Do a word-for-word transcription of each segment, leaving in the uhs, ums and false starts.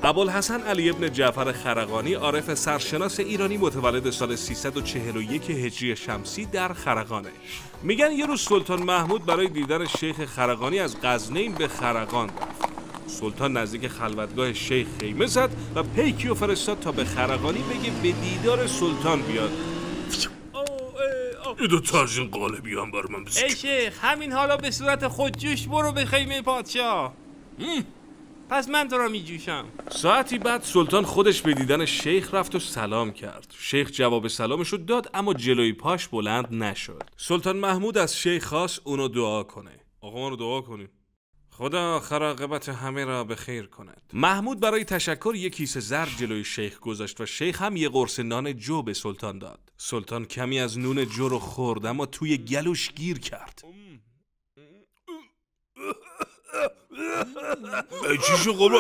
ابوالحسن علی ابن جعفر خرقانی، عارف سرشناس ایرانی، متولد سال سیصد و چهل و یک هجری شمسی در خرقانه. میگن یه روز سلطان محمود برای دیدن شیخ خرقانی از غزنین به خرقان رفت. سلطان نزدیک خلوتگاه شیخ خیمه زد و پیکی و فرستاد تا به خرقانی بگه به دیدار سلطان بیاد. این دو تا از این قالبی هم بر من بسید. ای شیخ، همین حالا به صورت خودجوش برو به خیمه پادشاه. پس من تو را می جوشم. ساعتی بعد سلطان خودش به دیدن شیخ رفت و سلام کرد. شیخ جواب سلامش رو داد اما جلوی پاش بلند نشد. سلطان محمود از شیخ خواست اونو دعا کنه. آقا ما رو دعا کنیم. خدا آخر عاقبت همه را به خیر کند. محمود برای تشکر یک کیسه زر جلوی شیخ گذاشت و شیخ هم یه قرص نان جو به سلطان داد. سلطان کمی از نون جو رو خورد اما توی گلوش گیر کرد. چیشو قبلا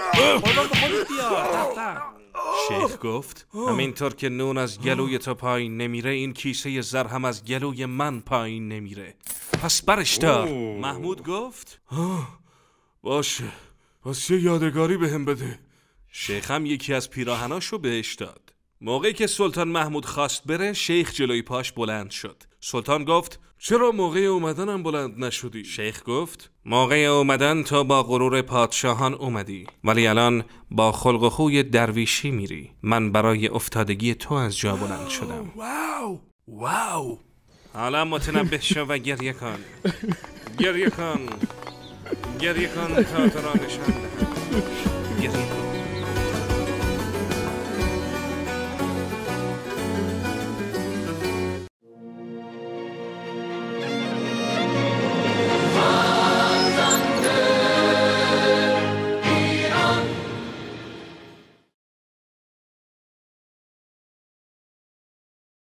شیخ گفت همینطور که نون از گلوی تو پایین نمیره، این کیسه زر هم از گلوی من پایین نمیره، پس برش دار. محمود گفت باشه، پس یه یادگاری به هم بده. شیخ هم یکی از پیراهناشو بهش داد. موقعی که سلطان محمود خواست بره، شیخ جلوی پاش بلند شد. سلطان گفت چرا موقع اومدنم بلند نشدی؟ شیخ گفت موقع اومدن تو با غرور پادشاهان اومدی، ولی الان با خلق و خوی درویشی میری. من برای افتادگی تو از جا بلند شدم. واو واو. حالا متنبه شو و گریه کن. گریه کن گریه کن تا تو را نشان